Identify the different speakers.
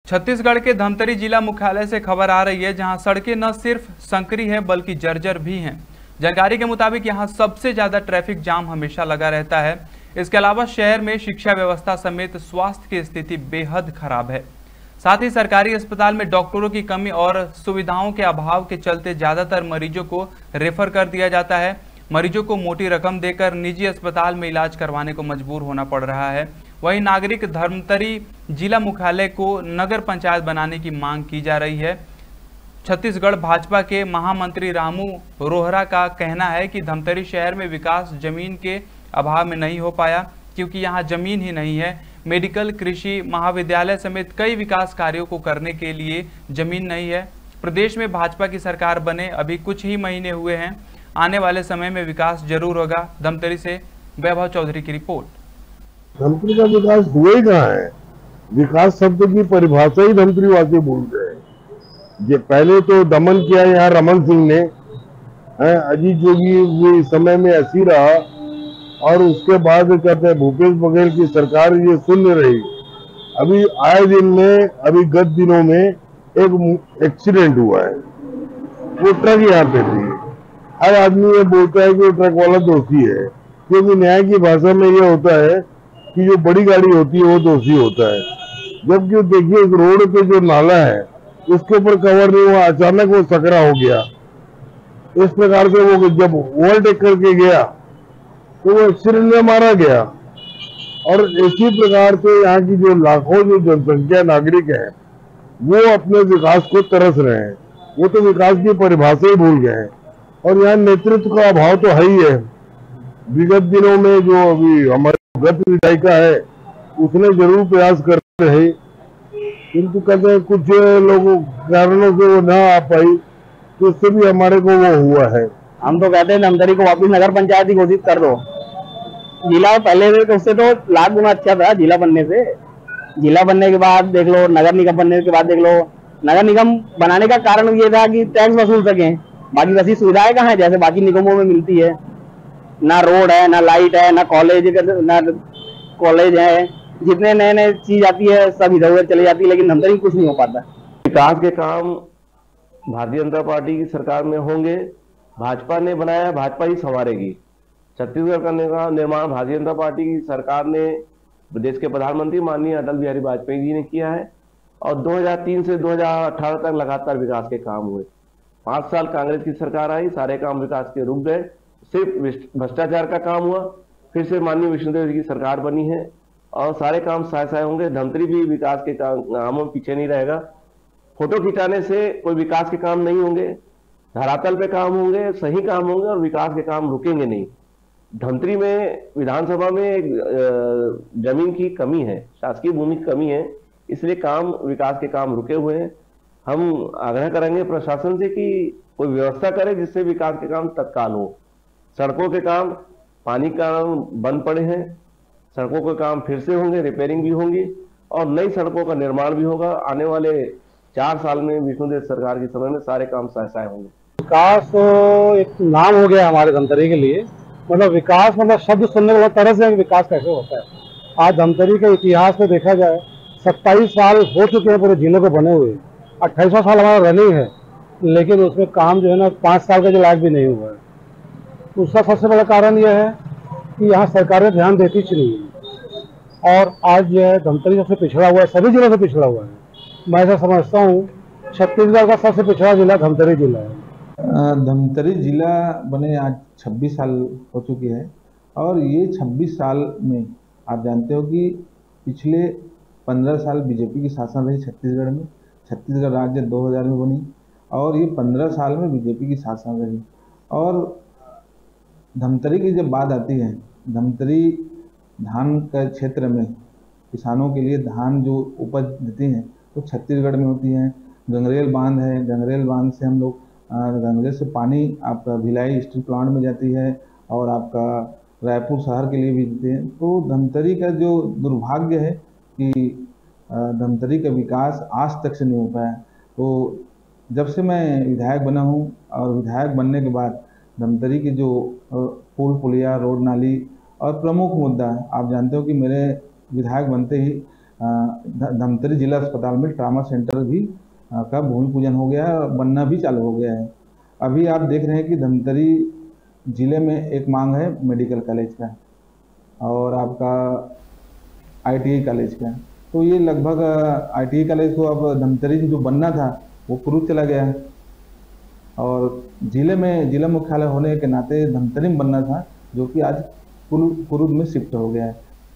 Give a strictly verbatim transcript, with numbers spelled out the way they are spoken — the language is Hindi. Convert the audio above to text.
Speaker 1: छत्तीसगढ़ के धमतरी जिला मुख्यालय से खबर आ रही है, जहां सड़कें न सिर्फ संकरी हैं बल्कि जर्जर भी हैं। जानकारी के मुताबिक यहां सबसे ज्यादा ट्रैफिक जाम हमेशा लगा रहता है। इसके अलावा शहर में शिक्षा व्यवस्था समेत स्वास्थ्य की स्थिति बेहद खराब है। साथ ही सरकारी अस्पताल में डॉक्टरों की कमी और सुविधाओं के अभाव के चलते ज्यादातर मरीजों को रेफर कर दिया जाता है। मरीजों को मोटी रकम देकर निजी अस्पताल में इलाज करवाने को मजबूर होना पड़ रहा है। वहीं नागरिक धमतरी जिला मुख्यालय को नगर पंचायत बनाने की मांग की जा रही है। छत्तीसगढ़ भाजपा के महामंत्री रामू रोहरा का कहना है कि धमतरी शहर में विकास जमीन के अभाव में नहीं हो पाया, क्योंकि यहाँ जमीन ही नहीं है। मेडिकल, कृषि, महाविद्यालय समेत कई विकास कार्यों को करने के लिए जमीन नहीं है। प्रदेश में भाजपा की सरकार बने अभी कुछ ही महीने हुए हैं। आने वाले समय में विकास जरूर होगा। धमतरी से वैभव चौधरी की रिपोर्ट।
Speaker 2: धमतरी का विकास हुआ ही कहाँ है? विकास शब्द की परिभाषा ही धमतरी वासी भूल गए। ये पहले तो दमन किया यहाँ रमन सिंह ने, अजीत जोगी भी समय में ऐसी रहा, और उसके बाद कहते हैं भूपेश बघेल की सरकार ये सुन रही। अभी आए दिन में, अभी गत दिनों में एक एक्सीडेंट हुआ है, वो ट्रक यहाँ पे थी। हर आदमी ये बोलता है कि वो ट्रक वाला दोषी है, क्योंकि न्याय की भाषा में ये होता है कि जो बड़ी गाड़ी होती है वो दोषी होता है। जबकि देखिए रोड पे जो नाला है उसके ऊपर कवर नहीं हुआ, अचानक वो सकरा हो गया। इस प्रकार से वो जब ओवरटेक करके गया तो वो एक्सीडेंट में मारा गया। और इसी प्रकार से यहाँ की जो लाखों जो जनसंख्या नागरिक है वो अपने विकास को तरस रहे हैं। वो तो विकास की परिभाषा ही भूल गए हैं। और यहाँ नेतृत्व का अभाव तो है ही है। विगत दिनों में जो अभी हमारे गत विधायिका है उसने जरूर प्रयास करते रहे, किंतु कहते हैं कुछ लोगों कारणों से वो न आ पाई, तो उससे भी हमारे को वो हुआ है।
Speaker 3: हम तो कहते हैं धमतरी को वापस नगर पंचायत ही घोषित कर दो। जिला पहले तो उससे तो लाख गुना अच्छा था जिला बनने से। जिला बनने के बाद देख लो, नगर निगम बनने के बाद देख लो। नगर निगम बनाने का कारण ये था कि टैक्स वसूल सके, बाकी वैसी सुविधाएं कहाँ है जैसे बाकी निगमों में मिलती है। ना रोड है, ना लाइट है, ना कॉलेज ना कॉलेज है। जितने नए नए चीज आती है सब इधर उधर चली जाती है, लेकिन धमतरी कुछ नहीं हो पाता।
Speaker 4: विकास के काम भारतीय जनता पार्टी की सरकार में होंगे। भाजपा ने बनाया, भाजपा ही संवारेगी। छत्तीसगढ़ का निर्माण भारतीय जनता पार्टी की सरकार ने, देश के प्रधानमंत्री माननीय अटल बिहारी वाजपेयी जी ने किया है। और दो हज़ार तीन से दो हज़ार अठारह तक लगातार विकास के काम हुए। पांच साल कांग्रेस की सरकार आई, सारे काम विकास के रुक गए। सिर्फ भ्रष्टाचार का काम हुआ। फिर से माननीय विष्णुदेव जी की सरकार बनी है और सारे काम साय साय होंगे। धमतरी भी विकास के कामों में पीछे नहीं रहेगा। फोटो खिंचाने से कोई विकास के काम नहीं होंगे। धरातल पे काम होंगे, सही काम होंगे और विकास के काम रुकेंगे नहीं। धमतरी में विधानसभा में जमीन की कमी है, शासकीय भूमि की कमी है, इसलिए काम विकास के काम रुके हुए हैं। हम आग्रह करेंगे प्रशासन से कि कोई व्यवस्था करे जिससे विकास के काम तत्काल हो। सड़कों के काम, पानी का बंद पड़े हैं, सड़कों के काम फिर से होंगे, रिपेयरिंग भी होंगी और नई सड़कों का निर्माण भी होगा। आने वाले चार साल में विष्णुदेव सरकार के समय में सारे काम साय होंगे।
Speaker 5: विकास एक नाम हो गया हमारे धमतरी के लिए। मतलब विकास मतलब शब्द सुनने के बाद तरह से विकास कैसे होता है। आज धमतरी के इतिहास में देखा जाए सत्ताईस साल हो चुके हैं पूरे जिले को बने हुए। अट्ठाईसवां साल हमारा रनिंग है, लेकिन उसमें काम जो है ना पाँच साल का जो लायक भी नहीं हुआ है। उसका सबसे बड़ा कारण यह है कि यहाँ सरकारें ध्यान देती नहीं है। और आज जो है धमतरी सबसे पिछड़ा हुआ है, सभी जिलों से पिछड़ा हुआ है। मैं ऐसा समझता हूँ छत्तीसगढ़ का सबसे पिछड़ा जिला धमतरी जिला है।
Speaker 6: धमतरी जिला बने आज छब्बीस साल हो चुके हैं और ये छब्बीस साल में आप जानते हो कि पिछले पंद्रह साल बीजेपी की शासन रही छत्तीसगढ़ में। छत्तीसगढ़ राज्य दो हज़ार में बनी और ये पंद्रह साल में बीजेपी की शासन रही। और धमतरी की जब बात आती है, धमतरी धान के क्षेत्र में किसानों के लिए धान जो उपज देती हैं तो छत्तीसगढ़ में होती हैं। गंगरेल बांध है, गंगरेल बांध से हम लोग गंगरेल से पानी आपका भिलाई स्टील प्लांट में जाती है और आपका रायपुर शहर के लिए भी देते हैं। तो धमतरी का जो दुर्भाग्य है कि धमतरी का विकास आज तक से नहीं हो पाया। तो जब से मैं विधायक बना हूँ और विधायक बनने के बाद धमतरी की जो पुल पुलिया, रोड नाली और प्रमुख मुद्दा, आप जानते हो कि मेरे विधायक बनते ही धमतरी जिला अस्पताल में ट्रामा सेंटर भी आ, का भूमि पूजन हो गया है और बनना भी चालू हो गया है। अभी आप देख रहे हैं कि धमतरी जिले में एक मांग है मेडिकल कॉलेज का और आपका आईटीआई कॉलेज का, तो ये लगभग आईटीआई कॉलेज को अब धमतरी जो बनना था वो कुरुद चला गया है और जिले में जिला मुख्यालय होने के नाते धमतरी में बनना था जो कि आज कुरुद में शिफ्ट हो गया है।